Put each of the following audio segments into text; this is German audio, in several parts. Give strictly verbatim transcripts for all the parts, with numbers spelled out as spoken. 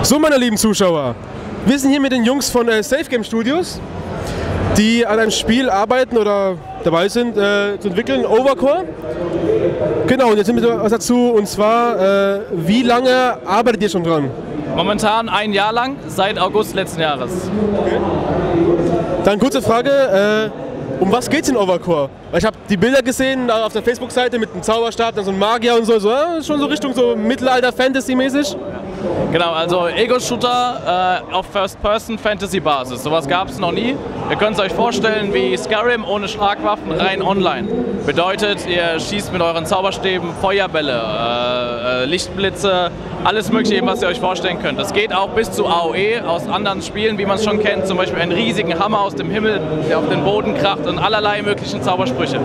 So, meine lieben Zuschauer, wir sind hier mit den Jungs von äh, Safe Game Studios, die an einem Spiel arbeiten oder dabei sind äh, zu entwickeln, Overcore. Genau, und jetzt sind wir was dazu, und zwar, äh, wie lange arbeitet ihr schon dran? Momentan ein Jahr lang, seit August letzten Jahres. Okay. Dann kurze Frage, äh, um was geht's in Overcore? Weil ich habe die Bilder gesehen auf der Facebook-Seite mit einem Zauberstab, dann so ein Magier und so, so ja, schon so Richtung so Mittelalter-Fantasy-mäßig. Genau, also Ego-Shooter äh, auf First-Person-Fantasy-Basis. Sowas gab es noch nie. Ihr könnt es euch vorstellen wie Skyrim ohne Schlagwaffen, rein online. Bedeutet, ihr schießt mit euren Zauberstäben Feuerbälle, äh, äh, Lichtblitze, alles mögliche, eben, was ihr euch vorstellen könnt. Das geht auch bis zu A O E aus anderen Spielen, wie man es schon kennt. Zum Beispiel einen riesigen Hammer aus dem Himmel, der auf den Boden kracht, und allerlei möglichen Zaubersprüche.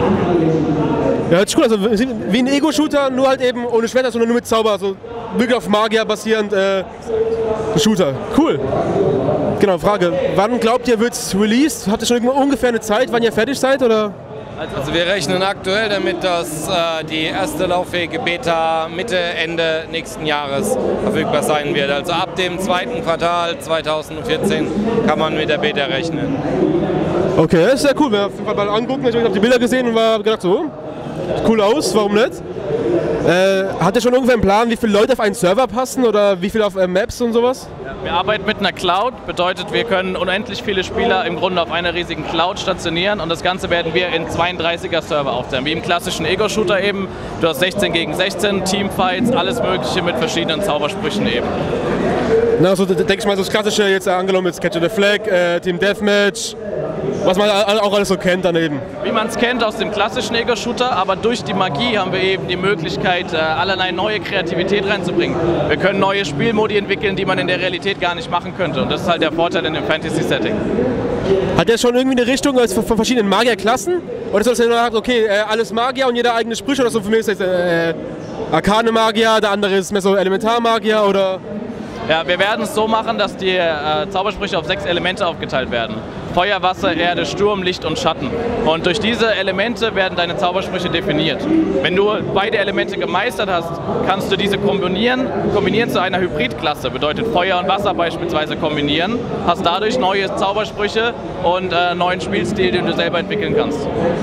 Ja, hört sich cool, also wie ein Ego-Shooter, nur halt eben ohne Schwerter, sondern nur mit Zauber, also wirklich auf Magier basierend äh, Shooter. Cool. Genau, Frage, wann glaubt ihr, wird es released? Habt ihr schon ungefähr eine Zeit, wann ihr fertig seid, oder? Also wir rechnen aktuell damit, dass äh, die erste lauffähige Beta Mitte, Ende nächsten Jahres verfügbar sein wird. Also ab dem zweiten Quartal zweitausendvierzehn kann man mit der Beta rechnen. Okay, das ist sehr cool. Wir haben auf jeden Fall mal angucken, ich habe die Bilder gesehen und war gedacht so, cool aus, warum nicht? Äh, hat ihr schon ungefähr einen Plan, wie viele Leute auf einen Server passen oder wie viele auf äh, Maps und sowas? Wir arbeiten mit einer Cloud, bedeutet, wir können unendlich viele Spieler im Grunde auf einer riesigen Cloud stationieren, und das Ganze werden wir in zweiunddreißiger Server aufteilen, wie im klassischen Ego-Shooter eben. Du hast sechzehn gegen sechzehn, Teamfights, alles mögliche mit verschiedenen Zaubersprüchen eben. Na, so denke ich mal, so das klassische, jetzt angenommen, jetzt Capture the Flag, äh, Team Deathmatch, was man auch alles so kennt daneben. Wie man es kennt aus dem klassischen Ego-Shooter, aber durch die Magie haben wir eben die Möglichkeit, allerlei neue Kreativität reinzubringen. Wir können neue Spielmodi entwickeln, die man in der Realität gar nicht machen könnte, und das ist halt der Vorteil in dem Fantasy-Setting. Hat der schon irgendwie eine Richtung als von verschiedenen Magierklassen? Oder ist das nur sagt, okay, alles Magier und jeder eigene Sprüche, oder so? Für mich ist das äh, Arkane Magier, der andere ist mehr so Elementarmagier, oder? Ja, wir werden es so machen, dass die äh, Zaubersprüche auf sechs Elemente aufgeteilt werden. Feuer, Wasser, Erde, Sturm, Licht und Schatten. Und durch diese Elemente werden deine Zaubersprüche definiert. Wenn du beide Elemente gemeistert hast, kannst du diese kombinieren, kombinieren zu einer Hybridklasse. Bedeutet Feuer und Wasser beispielsweise kombinieren, hast dadurch neue Zaubersprüche und äh, neuen Spielstil, den du selber entwickeln kannst.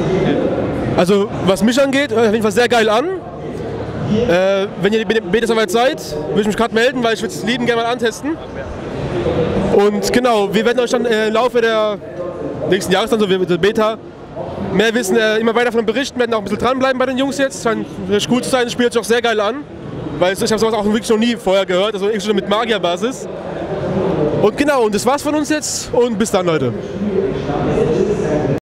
Also was mich angeht, hört auf jeden Fall sehr geil an. Äh, wenn ihr die Beta soweit seid, würde ich mich gerade melden, weil ich würde es lieben gerne mal antesten. Und genau, wir werden euch dann äh, im Laufe der nächsten Jahres, dann so wie mit der Beta, mehr wissen, äh, immer weiter davon berichten. Wir werden auch ein bisschen dranbleiben bei den Jungs jetzt. Es scheint richtig gut zu sein, das Spiel hört sich auch sehr geil an. Weil ich habe sowas auch wirklich noch nie vorher gehört, also irgendwie schon mit Magierbasis. Und genau, und das war's von uns jetzt, und bis dann, Leute.